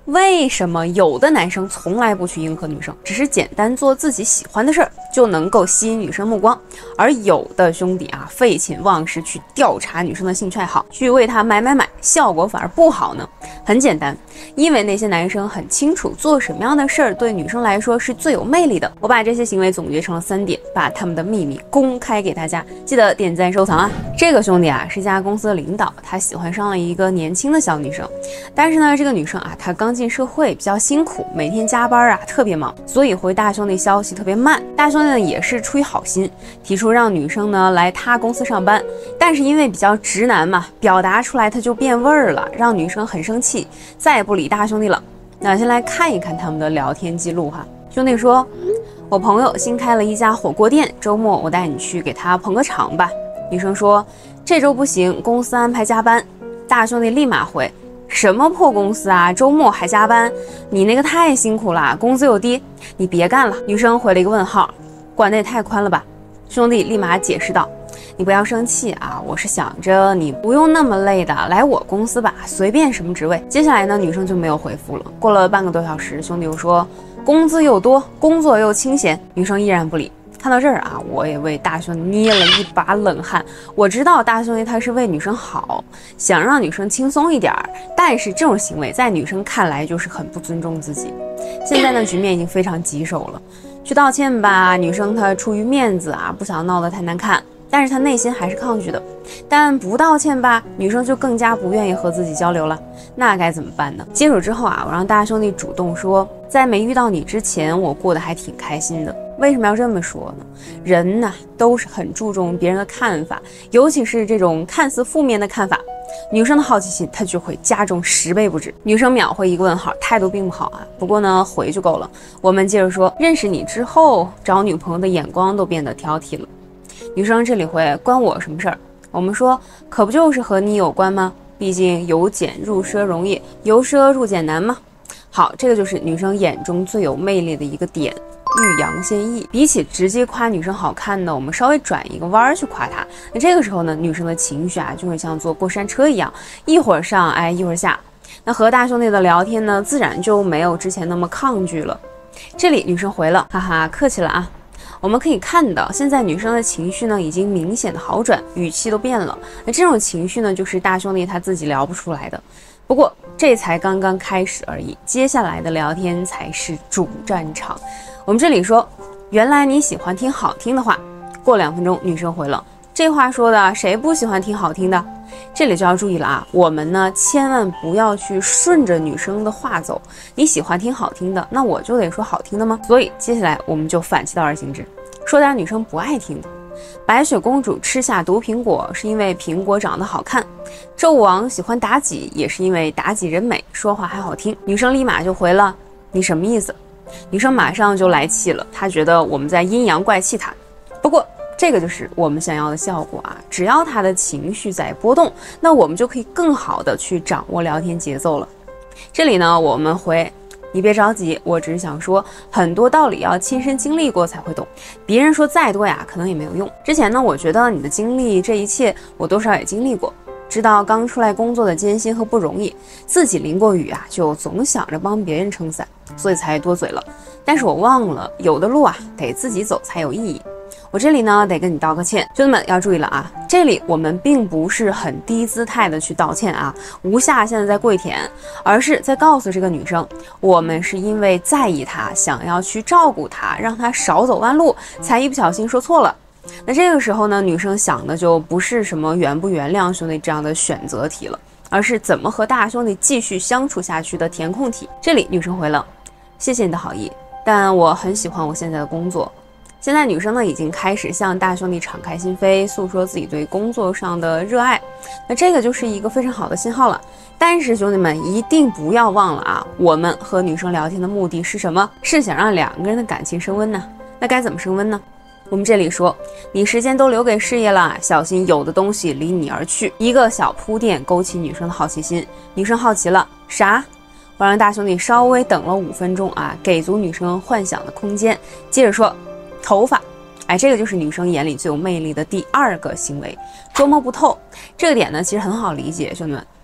为什么有的男生从来不去迎合女生，只是简单做自己喜欢的事儿就能够吸引女生目光，而有的兄弟啊废寝忘食去调查女生的兴趣爱好，去为她买，效果反而不好呢？很简单，因为那些男生很清楚做什么样的事儿对女生来说是最有魅力的。我把这些行为总结成了3点，把他们的秘密公开给大家，记得点赞收藏啊！这个兄弟啊是一家公司的领导，他喜欢上了一个年轻的小女生，但是呢这个女生啊她刚进社会，比较辛苦，每天加班啊特别忙，所以回大兄弟消息特别慢。大兄弟呢也是出于好心，提出让女生呢来他公司上班，但是因为比较直男嘛，表达出来他就变味儿了，让女生很生气，再也不理大兄弟了。那先来看一看他们的聊天记录哈。兄弟说，我朋友新开了一家火锅店，周末我带你去给他捧个场吧。女生说，这周不行，公司安排加班。大兄弟立马回，什么破公司啊，周末还加班，你那个太辛苦了，工资又低，你别干了。女生回了一个问号，管得也太宽了吧。兄弟立马解释道，你不要生气啊，我是想着你不用那么累的，来我公司吧，随便什么职位。接下来呢，女生就没有回复了。过了半个多小时，兄弟又说工资又多，工作又清闲，女生依然不理。看到这儿啊，我也为大兄弟捏了一把冷汗。我知道大兄弟他是为女生好，想让女生轻松一点，但是这种行为在女生看来就是很不尊重自己。现在呢，局面已经非常棘手了，去道歉吧，女生她出于面子啊，不想闹得太难看，但是她内心还是抗拒的。但不道歉吧，女生就更加不愿意和自己交流了，那该怎么办呢？接手之后啊，我让大兄弟主动说，在没遇到你之前，我过得还挺开心的。为什么要这么说呢？人呐，都是很注重别人的看法，尤其是这种看似负面的看法，女生的好奇心她就会加重10倍不止。女生秒回一个问号，态度并不好啊，不过呢回就够了。我们接着说，认识你之后，找女朋友的眼光都变得挑剔了。女生这里回，关我什么事儿？我们说，可不就是和你有关吗？毕竟由俭入奢容易，由奢入俭难吗？好，这个就是女生眼中最有魅力的一个点，欲扬先抑。比起直接夸女生好看呢，我们稍微转一个弯儿去夸她。那这个时候呢，女生的情绪啊就会像坐过山车一样，一会儿上哎一会儿下。那和大兄弟的聊天呢，自然就没有之前那么抗拒了。这里女生回了，哈哈，客气了啊。我们可以看到，现在女生的情绪呢已经明显的好转，语气都变了。那这种情绪呢，就是大兄弟他自己聊不出来的。不过这才刚刚开始而已，接下来的聊天才是主战场。我们这里说，原来你喜欢听好听的话。过2分钟，女生回了，这话说的谁不喜欢听好听的？这里就要注意了啊，我们呢千万不要去顺着女生的话走。你喜欢听好听的，那我就得说好听的吗？所以接下来我们就反其道而行之，说点女生不爱听的。白雪公主吃下毒苹果是因为苹果长得好看，纣王喜欢妲己也是因为妲己人美，说话还好听。女生立马就回了，你什么意思？女生马上就来气了，她觉得我们在阴阳怪气她。不过这个就是我们想要的效果啊！只要她的情绪在波动，那我们就可以更好的去掌握聊天节奏了。这里呢，我们回，你别着急，我只是想说，很多道理要亲身经历过才会懂，别人说再多呀，可能也没有用。之前呢，我觉得你的经历这一切，我多少也经历过，知道刚出来工作的艰辛和不容易，自己淋过雨啊，就总想着帮别人撑伞，所以才多嘴了。但是我忘了，有的路啊，得自己走才有意义。我这里呢得跟你道个歉，兄弟们要注意了啊！这里我们并不是很低姿态的去道歉啊，无下现在在跪舔，而是在告诉这个女生，我们是因为在意她，想要去照顾她，让她少走弯路，才一不小心说错了。那这个时候呢，女生想的就不是什么原不原谅兄弟这样的选择题了，而是怎么和大兄弟继续相处下去的填空题。这里女生回了，谢谢你的好意，但我很喜欢我现在的工作。现在女生呢已经开始向大兄弟敞开心扉，诉说自己对工作上的热爱，那这个就是一个非常好的信号了。但是兄弟们一定不要忘了啊，我们和女生聊天的目的是什么？是想让2个人的感情升温呢。那该怎么升温呢？我们这里说，你时间都留给事业了，小心有的东西离你而去。一个小铺垫勾起女生的好奇心，女生好奇了，啥？我让大兄弟稍微等了5分钟啊，给足女生幻想的空间。接着说，头发，哎，这个就是女生眼里最有魅力的第2个行为，捉摸不透。这个点呢，其实很好理解，兄弟们。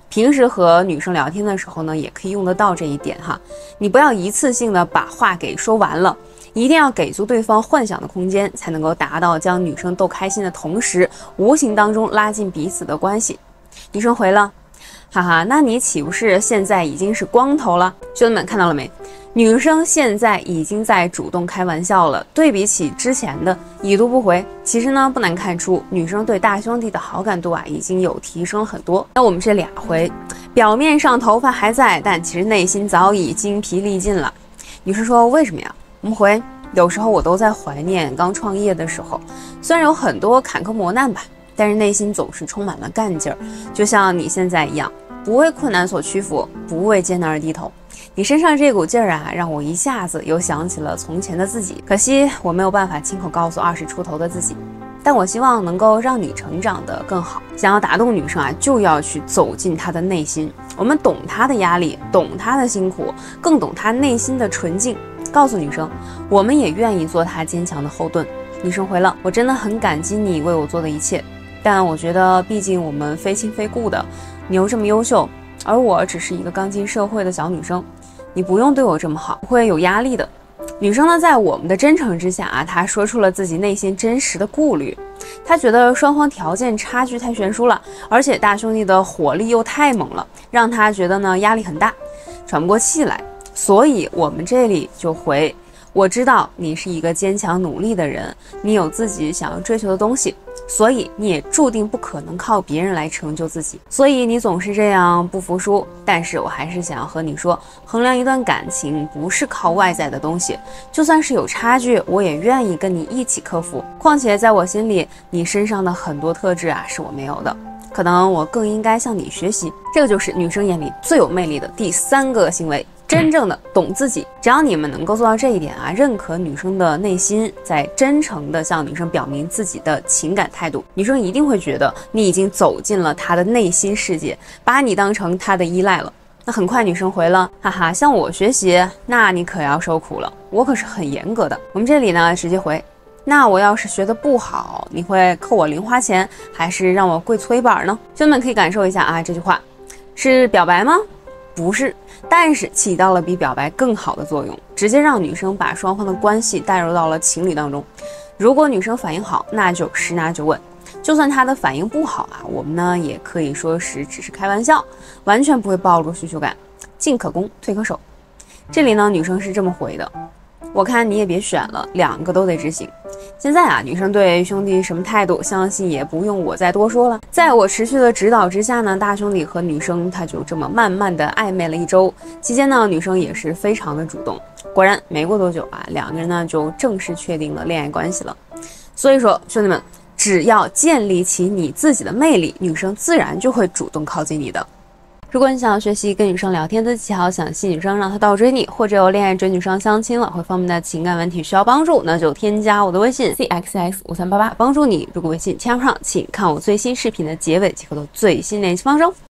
平时和女生聊天的时候呢，也可以用得到这一点哈。你不要一次性的把话给说完了，一定要给足对方幻想的空间，才能够达到将女生逗开心的同时，无形当中拉近彼此的关系。女生回了，哈哈，那你岂不是现在已经是光头了？兄弟们看到了没？女生现在已经在主动开玩笑了，对比起之前的已读不回，其实呢不难看出，女生对大兄弟的好感度啊已经有提升了很多。那我们这2回，表面上头发还在，但其实内心早已精疲力尽了。女生说为什么呀？我们回，有时候我都在怀念刚创业的时候，虽然有很多坎坷磨难吧，但是内心总是充满了干劲儿，就像你现在一样，不为困难所屈服，不为艰难而低头。你身上这股劲儿啊，让我一下子又想起了从前的自己。可惜我没有办法亲口告诉20出头的自己，但我希望能够让你成长得更好。想要打动女生啊，就要去走进她的内心。我们懂她的压力，懂她的辛苦，更懂她内心的纯净。告诉女生，我们也愿意做她坚强的后盾。女生回了，我真的很感激你为我做的一切，但我觉得毕竟我们非亲非故的，你又这么优秀，而我只是一个刚进社会的小女生，你不用对我这么好，会有压力的。女生呢，在我们的真诚之下啊，她说出了自己内心真实的顾虑。她觉得双方条件差距太悬殊了，而且大兄弟的火力又太猛了，让她觉得呢压力很大，喘不过气来。所以我们这里就回，我知道你是一个坚强努力的人，你有自己想要追求的东西，所以你也注定不可能靠别人来成就自己，所以你总是这样不服输。但是我还是想要和你说，衡量一段感情不是靠外在的东西，就算是有差距，我也愿意跟你一起克服。况且在我心里，你身上的很多特质啊是我没有的，可能我更应该向你学习。这个就是女生眼里最有魅力的第3个行为，真正的懂自己。只要你们能够做到这一点啊，认可女生的内心，在真诚的向女生表明自己的情感态度，女生一定会觉得你已经走进了她的内心世界，把你当成她的依赖了。那很快女生回了，哈哈，向我学习，那你可要受苦了，我可是很严格的。我们这里呢直接回，那我要是学得不好，你会扣我零花钱，还是让我跪搓衣板呢？兄弟们可以感受一下啊，这句话是表白吗？不是，但是起到了比表白更好的作用，直接让女生把双方的关系带入到了情侣当中。如果女生反应好，那就10拿9稳；就算她的反应不好啊，我们呢也可以说是只是开玩笑，完全不会暴露需求感，进可攻，退可守。这里呢，女生是这么回的：我看你也别选了，2个都得执行。现在啊，女生对兄弟什么态度，相信也不用我再多说了。在我持续的指导之下呢，大兄弟和女生他就这么慢慢的暧昧了1周。期间呢，女生也是非常的主动。果然没过多久啊，2个人呢就正式确定了恋爱关系了。所以说，兄弟们，只要建立起你自己的魅力，女生自然就会主动靠近你的。如果你想要学习跟女生聊天的技巧，想吸女生让她倒追你，或者有恋爱追女生相亲了，或方面的情感问题需要帮助，那就添加我的微信 cxx5388，帮助你。如果微信签不上，请看我最新视频的结尾即可得最新联系方式。